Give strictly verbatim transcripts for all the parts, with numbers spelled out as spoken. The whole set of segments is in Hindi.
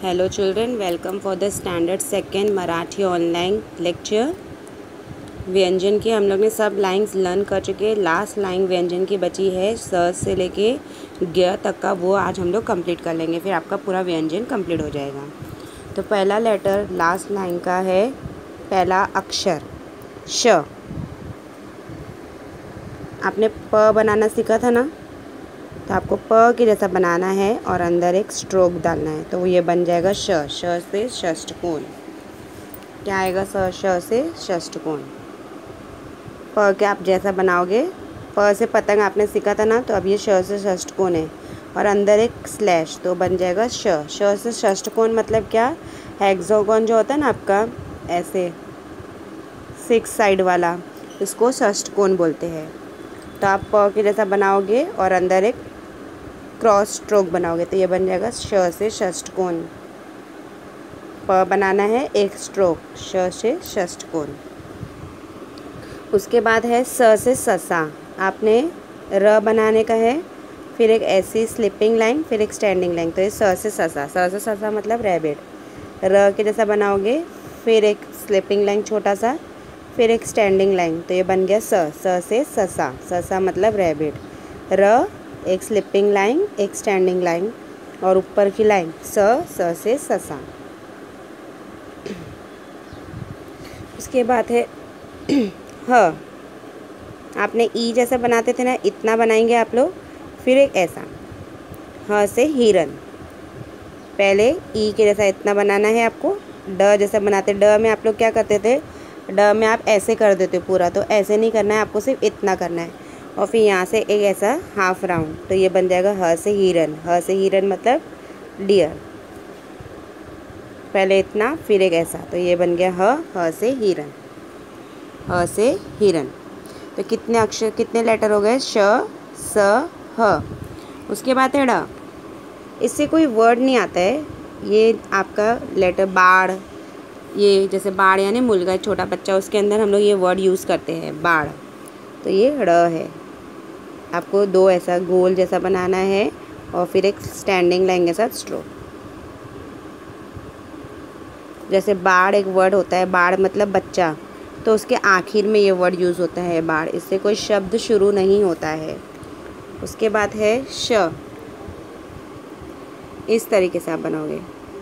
Hello children, welcome for the standard second Marathi online lecture. व्यंजन की हम लोग ने सब लाइंस लर्न कर चुके हैं। लास्ट लाइन व्यंजन की बची है, स से लेके ग तक का, वो आज हम लोग कंप्लीट कर लेंगे, फिर आपका पूरा व्यंजन कंप्लीट हो जाएगा। तो पहला लेटर लास्ट लाइन का है, पहला अक्षर श। आपने प बनाना सीखा था ना, तो आपको प के जैसा बनाना है और अंदर एक स्ट्रोक डालना है, तो ये बन जाएगा श। श से षष्ठकोण। क्या आएगा? स श से षष्ठकोण। प के आप जैसा बनाओगे, प से पतंग आपने सीखा था ना, तो अब ये श से षष्ठकोण है और अंदर एक स्लैश, तो बन जाएगा श। श से षष्ठकोण मतलब क्या? हेक्सागोन जो होता है ना आपका, ऐसे सिक्स साइड वाला, इसको षष्ठकोण बोलते हैं। तो आप प के जैसा बनाओगे और अंदर एक क्रॉस स्ट्रोक बनाओगे, तो ये बन जाएगा श से षष्ठकोण। प बनाना है एक स्ट्रोक, श से षष्ठकोण। उसके बाद है स से ससा। आपने र बनाने का है, फिर एक ऐसी स्लिपिंग लाइन, फिर एक स्टैंडिंग लाइन, तो ये स से ससा। स से ससा मतलब रैबिट। र के जैसा बनाओगे, फिर एक स्लिपिंग लाइन छोटा सा, फिर एक स्टैंडिंग लाइन, तो ये बन गया स। स से ससा। ससा मतलब रैबिट। र एक स्लिपिंग लाइन, एक स्टैंडिंग लाइन और ऊपर की लाइन स। स से ससा। उसके बाद है ह। आपने ई जैसा बनाते थे ना, इतना बनाएंगे आप लोग, फिर एक ऐसा। ह से हिरन। पहले ई के जैसा इतना बनाना है आपको। ड जैसा बनाते, ड में आप लोग क्या करते थे, ड में आप ऐसे कर देते पूरा, तो ऐसे नहीं करना है आपको, सिर्फ इतना करना है और फिर यहाँ से एक ऐसा हाफ राउंड, तो ये बन जाएगा ह से हिरन। ह से हिरन मतलब डियर। पहले इतना, फिर एक ऐसा, तो ये बन गया ह। ह से हिरन। ह से हिरन। तो कितने अक्षर, कितने लेटर हो गए? श, स, ह। उसके बाद है ड़। इससे कोई वर्ड नहीं आता है, ये आपका लेटर बाढ़, ये जैसे बाढ़ यानी मुलगा, छोटा बच्चा, उसके अंदर हम लोग ये वर्ड यूज़ करते हैं, बाढ़। तो ये ड़ है। आपको दो ऐसा गोल जैसा बनाना है और फिर एक स्टैंडिंग लाइन के साथ स्ट्रोक। जैसे बाढ़ एक वर्ड होता है, बाढ़ मतलब बच्चा, तो उसके आखिर में ये वर्ड यूज़ होता है बाढ़, इससे कोई शब्द शुरू नहीं होता है। उसके बाद है श। इस तरीके से आप बनाओगे,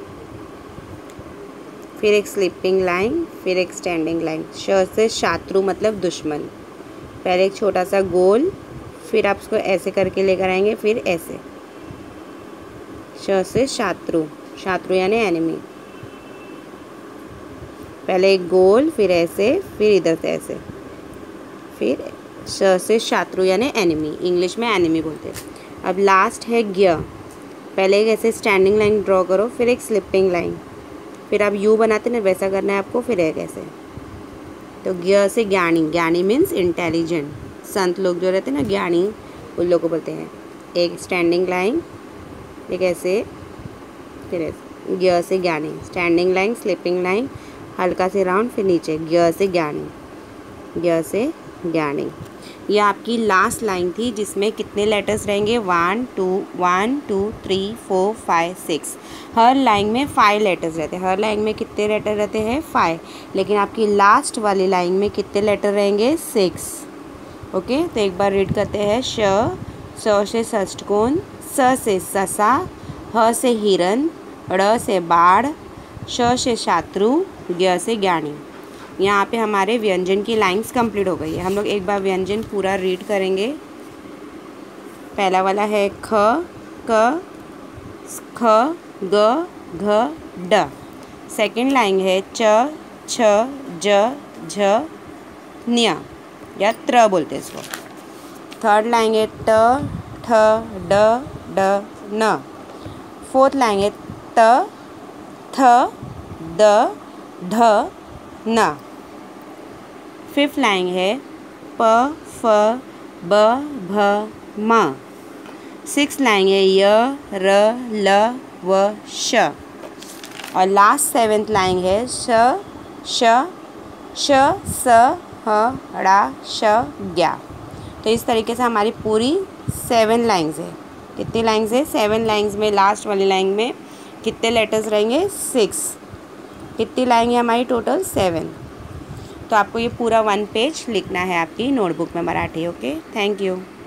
फिर एक स्लिपिंग लाइन, फिर एक स्टैंडिंग लाइन। श से शात्रु मतलब दुश्मन। पहले एक छोटा सा गोल, फिर आप उसको ऐसे करके लेकर आएंगे, फिर ऐसे। श से शात्रु, शात्रु यानी एनिमी। पहले एक गोल, फिर ऐसे, फिर इधर से ऐसे, फिर श से शात्रु यानी एनिमी, इंग्लिश में एनिमी बोलते हैं। अब लास्ट है ज्ञ। पहले एक ऐसे स्टैंडिंग लाइन ड्रॉ करो, फिर एक स्लिपिंग लाइन, फिर आप यू बनाते ना, वैसा करना है आपको, फिर एक ऐसे। तो ज्ञ से ज्ञानी। ज्ञानी मीन्स इंटेलिजेंट। संत लोग जो रहते हैं ना, ज्ञानी, उन लोग को बोलते हैं। एक स्टैंडिंग लाइन, एक ऐसे, फिर ऐसे। ज्ञ से ज्ञानी। स्टैंडिंग लाइन, स्लिपिंग लाइन, हल्का से राउंड, फिर नीचे। ज्ञ से ज्ञानी। ज्ञ से ज्ञानी। ये आपकी लास्ट लाइन थी, जिसमें कितने लेटर्स रहेंगे? One two one two three four five six. हर लाइन में फाइव लेटर्स रहते हैं। हर लाइन में कितने लेटर रहते हैं? फाइव। लेकिन आपकी लास्ट वाली लाइन में कितने लेटर रहेंगे? सिक्स। ओके, तो एक बार रीड करते हैं। श, स से षष्ठकोण, स से ससा, ह से हिरन, ड़ से बाढ़, श से शात्रु, ज्ञ से ज्ञानी। यहाँ पे हमारे व्यंजन की लाइंस कंप्लीट हो गई है। हम लोग एक बार व्यंजन पूरा रीड करेंगे। पहला वाला है ख, क, ख, ग, घ, ड। सेकंड लाइन है च, छ, ज, झ, न्य या त्र बोलते हैं इसको। थर्ड लाइन है ट, ठ, ड, ड, न। फोर्थ लाइन है त, थ, द, ढ, न। फिफ्थ लाइन है प, फ, ब, भ, म। सिक्स लाइन है य, र, ल, व, श। और लास्ट सेवेंथ लाइन है श, श, श, स, ह, ड़ा, श, ज्ञा। तो इस तरीके से हमारी पूरी सेवन लाइन्स है। कितनी लाइन्स है? सेवन लाइन्स में लास्ट वाली लाइन में कितने लेटर्स रहेंगे? सिक्स। कितनी लाएंगे हमारी टोटल? सेवन। तो आपको ये पूरा वन पेज लिखना है आपकी नोटबुक में मराठी। Okay, thank you.